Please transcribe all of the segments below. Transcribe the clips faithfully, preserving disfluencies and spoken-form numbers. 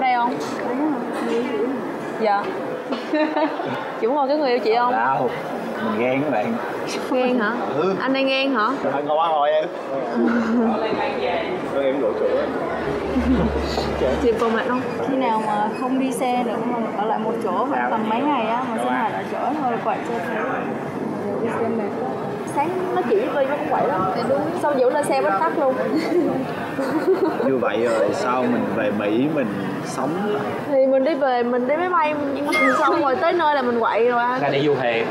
đây không? Dạ. Chị muốn ngồi cái người yêu chị không? Đâu, mình ghen các bạn. Ghen hả? Ừ. Anh đang ghen hả? Thôi ngồi ăn rồi em. Rồi em đổi chỗ. Chị vừa mệt không? Khi nào mà không đi xe được mà ở lại một chỗ tầm mấy ngày á mà sinh hoạt ở chỗ thôi quậy cho thấy. Đi xe mệt quá. Sáng nó chỉ với nó cũng quậy lắm. Xong dụ lên xe bắt tắt luôn. Như vậy rồi sao mình về Mỹ mình sống? Thì mình đi về mình đi máy bay xong rồi tới nơi là mình quậy rồi anh. Ra đi du thuyền.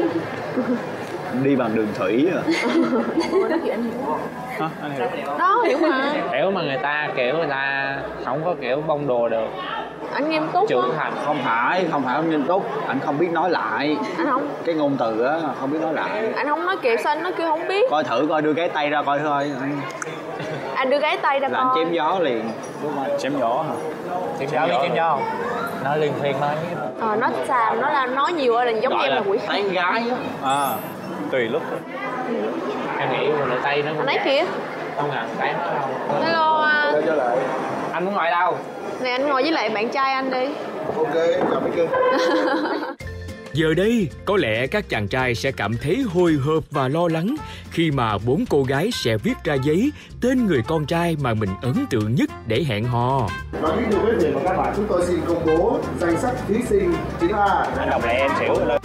Đi bằng đường thủy à? Ủa, nói chuyện Hả? Anh hiểu. Đó hiểu mà. Kiểu mà người ta kiểu người ta không có kiểu bông đồ được. Anh nghiêm túc trưởng thành. Không phải, không phải không nghiêm túc. Anh không biết nói lại. Anh không. Cái ngôn từ á không biết nói lại. Anh không nói kiểu sao anh nói kêu không biết. Coi thử coi đưa cái tay ra coi thôi. Anh đưa cái tay ra là coi. anh chém gió liền. Đúng không? Chém gió hả? Chém gió biết chém gió không? Nó liên thuyền thôi. Ờ nó xàm nó là nói nhiều hơn là giống Gọi em là, là quỷ. tán gái á. À, tùy lúc. Em nghĩ phụ nữ Tây nó cũng anh ấy kìa. Không à, tán nó đâu. Hello anh. Anh muốn ngồi đâu? Nè anh ngồi với lại bạn trai anh đi. Ok, chào mấy cưng. Giờ đây, có lẽ các chàng trai sẽ cảm thấy hồi hộp và lo lắng khi mà bốn cô gái sẽ viết ra giấy tên người con trai mà mình ấn tượng nhất để hẹn hò. Và kính thưa quý vị và các bạn, chúng tôi xin công bố danh sách thí sinh chính là... Anh đọc lại em xỉu rồi lên.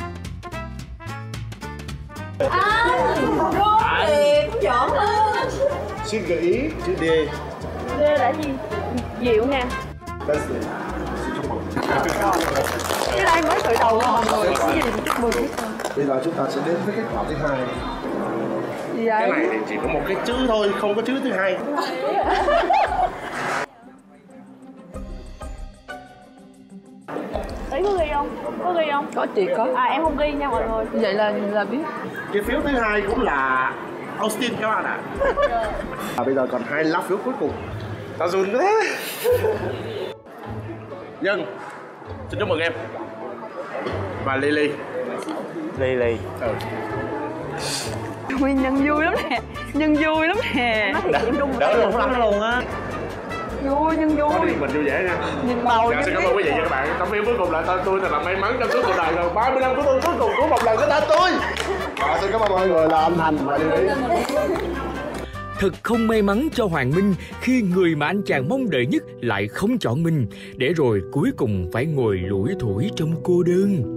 Anh, rốt thiệt, cũng giỡn luôn. Xin gợi ý chữ D. D là gì? Diệu nè. Leslie. Xin chúc mừng. Cái đây mới khởi đầu thôi mọi người. Cái gì mình chúc mừng. Bây giờ chúng ta sẽ đến với kết quả thứ hai. Gì vậy? Cái này thì chỉ có một cái chữ thôi, không có chữ thứ hai. Ý có ghi không? Có ghi không? Có chị có. À em không ghi nha mọi người. Vậy là là biết. Cái phiếu thứ hai cũng là Austin các bạn ạ. À, bây giờ còn hai lá phiếu cuối cùng. Tao run thế. Nhân, xin chúc mừng em. Và Lily. Lily. Ừ. Nguyên Nhân vui lắm nè. Nhân vui lắm nè. Nói thiệt em đung Đỡ luôn lắm luôn á. Vui, Nhân vui. Có đi mình vui vẻ nha. Nhìn bầu. Dạ, xin cảm ơn quý vị và các bạn. Tấm phiếu cuối cùng là tên tôi thật là may mắn trong suốt cuộc đời rồi. ba mươi năm của tôi cuối cùng có một lần có tên tôi. Và xin cảm ơn mọi người là anh Thành và Lily. Thật không may mắn cho Hoàng Minh khi người mà anh chàng mong đợi nhất lại không chọn mình, để rồi cuối cùng phải ngồi lủi thủi trong cô đơn.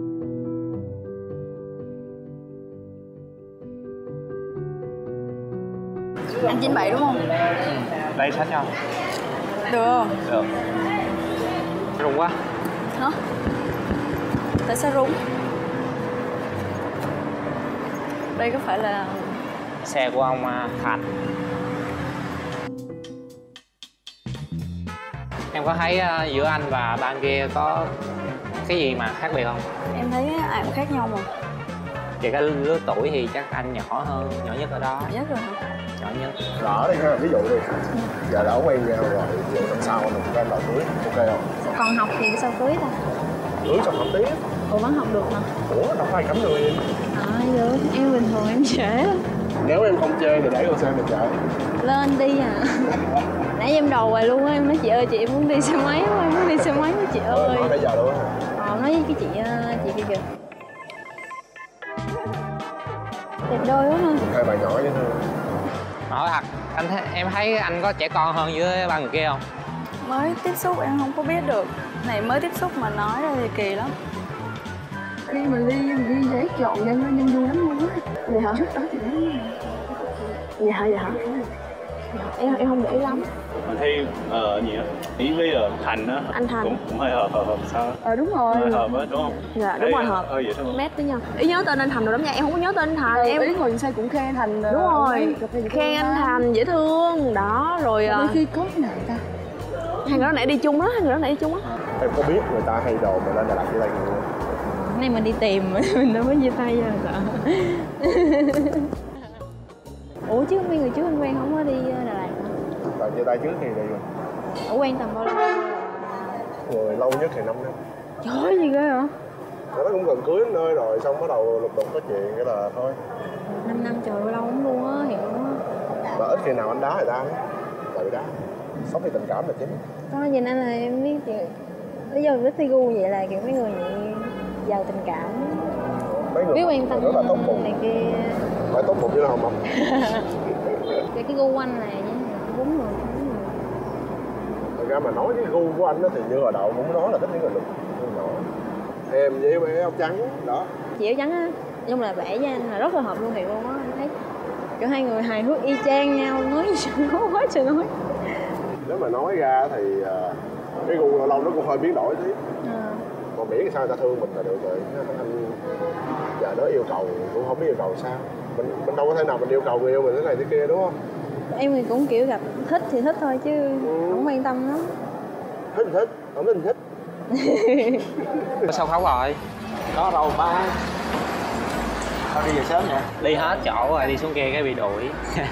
Anh chín bảy đúng không? Đây sách không? Được. Được. Rung quá. Hả? Tại sao rung? Đây có phải là Xe của ông Thành. Em có thấy giữa anh và bạn kia có cái gì mà khác biệt không? em thấy ai cũng khác nhau mà. Về cái lứa tuổi thì chắc anh nhỏ hơn, nhỏ nhất ở đó. Nhất rồi hả? Nhỏ nhất. Lỡ đi ha, ví dụ đi. Giờ đã quen nhau rồi, ví dụ năm sau mình có đòi cưới, ok không? Còn học thì sao cưới ta? Cưới xong học tiếp. Ủa vẫn học được mà. Ủa, đâu có ai cấm người em. À được, em bình thường em trễ. Nếu em không chê thì để con xe mình chạy. Lên đi à. Nãy em đầu rồi luôn á, em nói chị ơi chị em muốn đi xe máy quá, em muốn đi xe máy với chị ơi. Nói bây giờ luôn á. Ờ, nói với cái chị chị kia kìa. Đẹp đôi quá ha. Hai bạn nhỏ vậy thôi. Hỏi thật, anh thấy, em thấy anh có trẻ con hơn với ba người kia không? Mới tiếp xúc em không có biết được. Này mới tiếp xúc mà nói ra thì kỳ lắm. Khi mà Ly mình đi giấy chọn nhân nó nhân vui lắm luôn á. Vậy hả? Trước đó thì vậy hả? Vậy hả? Em em không để ý lắm. Mà thi ờ gì á? Ý với uh, Thành á. Anh Thành. Cũng, cũng hơi hợp hợp hợp sao? Ờ đúng rồi. Hơi hợp á đúng không? Dạ đúng Ê, rồi hợp. Hơi vậy thôi. Mét với nhau. Ý nhớ tên anh Thành rồi lắm nha, em không có nhớ tên anh Thành. Em ý ngồi trên xe cũng khen Thành. đúng rồi. Khen anh Thành dễ thương đó rồi. Đôi khi có cái nào ta? Hai người đó nãy đi chung đó, hai người đó nãy đi chung á. Em có biết người ta hay đồn mà lên Đà Lạt chia tay người. Cái này mình đi tìm mình đâu có chia tay giờ sợ. Ủa chứ mấy người trước anh quen không có đi Đà Lạt hả? Tại chia tay trước thì đi rồi. Ủa quen tầm bao lâu? Người lâu nhất thì năm năm. Trời ơi gì ghê hả? Nó cũng gần cưới đến nơi rồi, xong bắt đầu lục đục có chuyện cái là thôi. năm năm trời ơi lâu lắm luôn á, hiểu á. Mà ít khi nào anh đá người ta đó. Tự đá. sống vì tình cảm là chính. Thôi nhìn anh là em biết chuyện. Lý do với Tigu vậy là kiểu mấy người này giàu tình cảm, Mấy người biết quan tâm rất là tốt bụng. này kia. Phải tốt bụng chứ đâu không? Cái cái gu của anh là như đúng rồi, đúng rồi. Thật ra mà nói cái gu của anh đó thì như hồi đầu cũng nói là thích những người lùn, nhỏ em với mấy áo trắng đó. Chị áo trắng á, nhưng mà vẽ với anh là rất là hợp luôn thiệt luôn á, anh thấy kiểu hai người hài hước y chang nhau, nói gì nói quá trời nói. Nếu mà nói ra thì uh, cái gu lâu lâu nó cũng hơi biến đổi tí. À. Còn miễn sao người ta thương mình là được rồi. Anh giờ đó yêu cầu cũng không biết yêu cầu sao. Mình mình đâu có thể nào mình yêu cầu người yêu mình thế này thế kia đúng không? Em thì cũng kiểu gặp thích thì thích thôi chứ Ừ. không quan tâm lắm. Thích thì thích, không thích thì thích. Sao khóc rồi? Có đâu ba. Sao đi về sớm vậy? Đi hết chỗ rồi, đi xuống kia cái bị đuổi.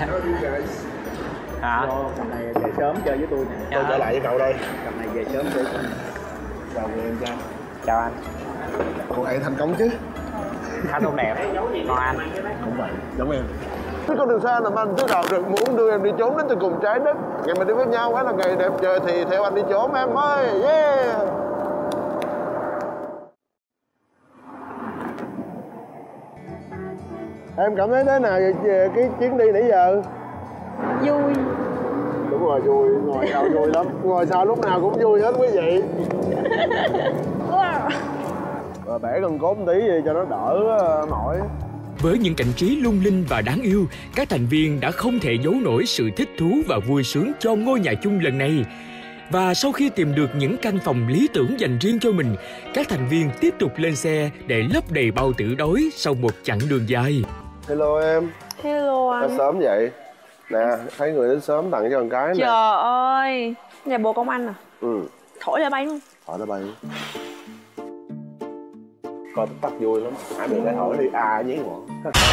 Hả? Tầm này về sớm chơi với tôi nè. Tôi trở lại với cậu đây. Tầm này về sớm chơi. Chào người em trai. Chào anh. Cô ấy thành công chứ? Khá tốt đẹp. Còn anh? Cũng vậy, giống em. Cái con đường xa làm anh cứ đào rực muốn đưa em đi trốn đến từ cùng trái đất. Ngày mình đi với nhau quá là ngày đẹp trời thì theo anh đi trốn em ơi. Yeah. Em cảm thấy thế nào về, về cái chuyến đi nãy giờ? Vui. Đúng rồi, vui, ngồi sau vui lắm. Ngồi sau lúc nào cũng vui hết quý vị. Rồi bẻ cần cốt một tí gì cho nó đỡ uh, mỏi. Với những cảnh trí lung linh và đáng yêu, các thành viên đã không thể giấu nổi sự thích thú và vui sướng cho ngôi nhà chung lần này. Và sau khi tìm được những căn phòng lý tưởng dành riêng cho mình, các thành viên tiếp tục lên xe để lấp đầy bao tử đói sau một chặng đường dài. Hello em. Hello anh. Sao sớm vậy? Nè, thấy người đến sớm tặng cho con cái nè. Trời ơi, nhà bồ công anh à? Ừ, Thổi là bay luôn. hỏi nó bay. Coi tắt vui lắm. Hai đứa lại hỏi đi à nhí ngọn.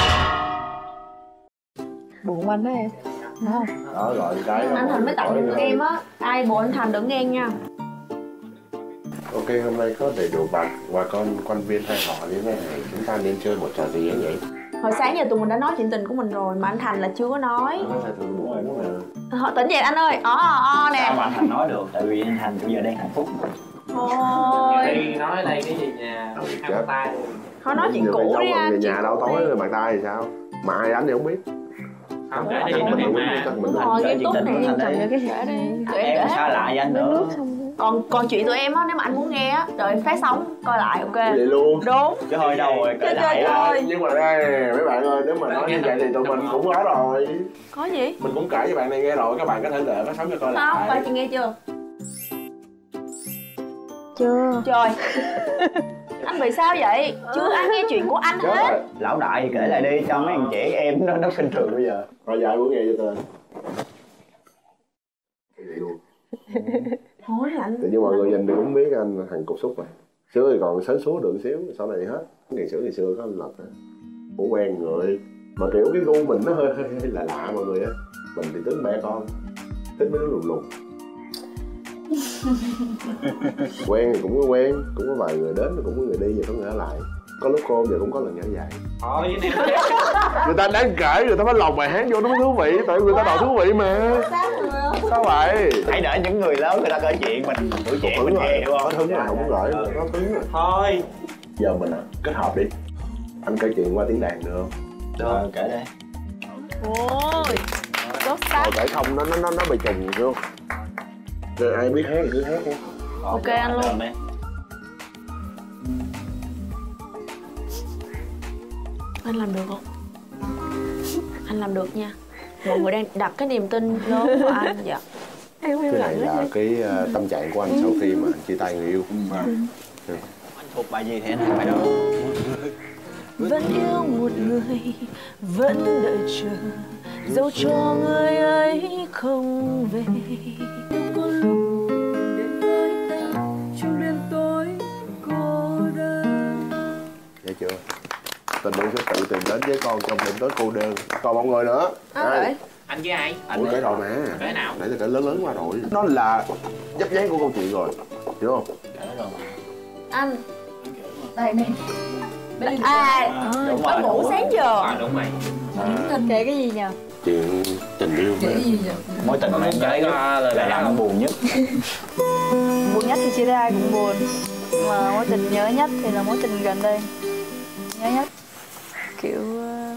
Bồ công anh đó em. Đúng không? Đó rồi cái. Anh Thành mới tặng cho em á. Ai bồ anh Thành đừng ghen nha. Ok, hôm nay có đầy đủ bà, bà con quan viên hay họ như thế này, chúng ta nên chơi một trò gì ấy vậy? Hồi sáng giờ tụi mình đã nói chuyện tình của mình rồi mà anh Thành là chưa có nói. Nói sao tôi buồn rồi đúng rồi. Họ tỉnh dậy anh ơi. Ó ó nè. Sao mà anh Thành nói được? Tại vì anh Thành bây giờ đang hạnh phúc. Thôi. Đi nói đây cái gì nha. Ừ, Ăn chết. tay. Thôi nói chuyện Giờ cũ phải đi giấu anh. về Chuyện nhà đâu cũ tối đi. rồi bàn tay thì sao? Mà ai anh thì không biết. Không kể Chắc đi mình nói đúng, mà. chắc mình Đúng đúng. rồi, Kể nghiêm túc chuyện này tình nghiêm của trọng Thành về cái kể đi. Tụi em Em kể. sao lại với anh nữa? Còn còn chuyện tụi em á, nếu mà anh muốn nghe á, rồi phát sóng coi lại ok. Vậy luôn. Đúng. Chứ hơi đâu rồi kể Chơi lại chơi á. chơi. Nhưng mà đây mấy bạn ơi, nếu mà nói như vậy thì tụi mình cũng có rồi. Có gì? Mình cũng kể cho bạn này nghe rồi, các bạn có thể đợi phát sóng cho coi lại. Không, coi chị nghe chưa? Chưa. Trời. Anh bị sao vậy? Chưa ai nghe chuyện của anh Chết hết. rồi. Lão đại kể lại đi cho mấy thằng trẻ em nó nó khinh thường bây giờ. Rồi dài bữa nghe cho tên. Vậy luôn. Thôi là anh. Tự nhiên mọi người nhìn thì cũng biết anh thằng cục xúc này. Xưa thì còn sến súa được xíu, sau này hết. Ngày xưa ngày xưa có anh Lật cũng quen người. Mà kiểu cái gu mình nó hơi hơi, hơi lạ lạ mọi người á. Mình thì tính mẹ con, thích mấy đứa lùn lùn. Quen thì cũng có quen, cũng có vài người đến, cũng có người đi, và có người ở lại. Có lúc cô giờ cũng có lần nhở dài. Thôi với em. Người ta đáng kể, người ta phải lồng bài hát vô nó mới thú vị, tại người ta đòi thú vị mà. Sao vậy? Hãy để những người lớn người ta kể chuyện mình tuổi trẻ Có mình thứng nghe rồi, hiểu có không? thứng rồi, không gửi, có thứng rồi. Thôi. Giờ mình à, kết hợp đi. Anh kể chuyện qua tiếng đàn được không? Được, kể đây. Ôi. Tốt sắc. Thôi kể không, nó nó nó nó bị trùng luôn. Rồi ai biết hát thì cứ hát đi. Ok anh luôn. Anh làm được không? Anh làm được nha. Mọi người đang đặt cái niềm tin lớn của anh. Dạ. Em Cái này là cái uh, tâm trạng của anh sau khi mà chia tay người yêu. Ừ. Anh thuộc bài gì thì anh hát bài đó. Vẫn yêu một người, vẫn đợi chờ, dẫu cho người ấy không về. Có lúc đến với em trong đêm tối cô đơn. Thấy chưa? Tình yêu sẽ tự tìm đến với con trong đêm tối cô đơn. Còn một người nữa. À, vậy? Anh với ai? Ủa kể rồi mà. Kể nào? Nãy giờ kể lớn lớn qua rồi. Nó là dấp dáng của câu chuyện rồi. Hiểu không? Kể rồi mà. Anh. Đây nè. À, Đúng có rồi, ngủ đúng sáng rồi. giờ. À đúng rồi. Kể cái gì nhờ? chuyện tình yêu Để gì vậy? Mối tình mà em nhớ nhất lời là làm buồn nhất. Buồn nhất thì chia ra ai cũng buồn, mà mối tình nhớ nhất thì là mối tình gần đây. Nhớ nhất kiểu uh,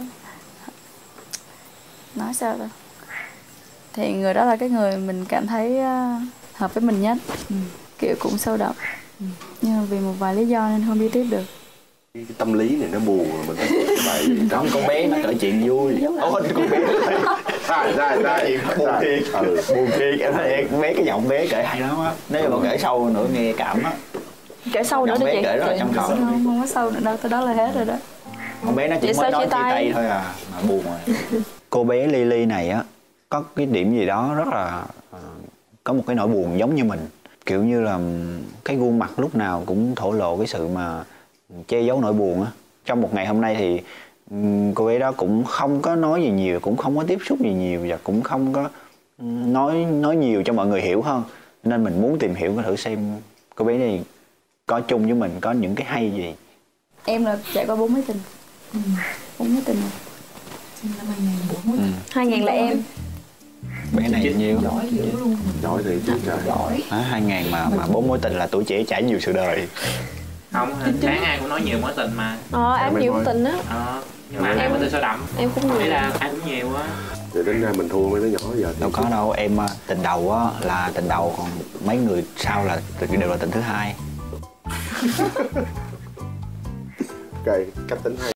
nói sao ta, thì người đó là cái người mình cảm thấy uh, hợp với mình nhất. Ừ. Kiểu cũng sâu đậm. Ừ. Nhưng mà vì một vài lý do nên không đi tiếp được. cái tâm lý này nó buồn rồi mình phải cái bài gì Không, con bé nó kể chuyện vui. Ôi con bé sai sai sai buồn thiệt. Ừ. Buồn thiệt em thấy con bé, cái giọng bé kể hay lắm á. Nếu mà con kể sâu nữa nghe cảm á. Kể sâu nữa Giọng đó bé chị. kể rất là trong không, trọn. không, không có sâu nữa đâu, tới đó là hết rồi đó. Con bé nó chỉ Vậy mới sao nói chia chia tay? tay thôi à, mà buồn rồi. Cô bé Lily này á có cái điểm gì đó rất là uh, có một cái nỗi buồn giống như mình, kiểu như là cái gương mặt lúc nào cũng thổ lộ cái sự mà che giấu nỗi buồn á. Trong một ngày hôm nay thì um, cô bé đó cũng không có nói gì nhiều, cũng không có tiếp xúc gì nhiều và cũng không có um, nói nói nhiều cho mọi người hiểu hơn, nên mình muốn tìm hiểu thử xem cô bé này có chung với mình có những cái hay gì. Em là trải qua bốn mối tình. Ừ. bốn mối tình. Sinh năm hai nghìn bốn mối Ừ. hai nghìn là em. Bé này nhiêu? giỏi dữ luôn. giỏi thì chứ trời. Giỏi. À, hai ngàn mà mà bốn mối tình là tuổi trẻ trải nhiều sự đời. Không, sáng ai cũng nói nhiều mối tình mà. Ờ em nhiều mối tình á. Ờ, nhưng mà ai mối tình sâu đậm. Em cũng Nghĩ nhiều. là ai cũng nhiều á. Rồi đến ra mình thua mấy đứa nhỏ giờ thì Đâu có đâu, em tình đầu á là tình đầu, còn mấy người sau là đều là tình thứ hai. ok cách tính hay.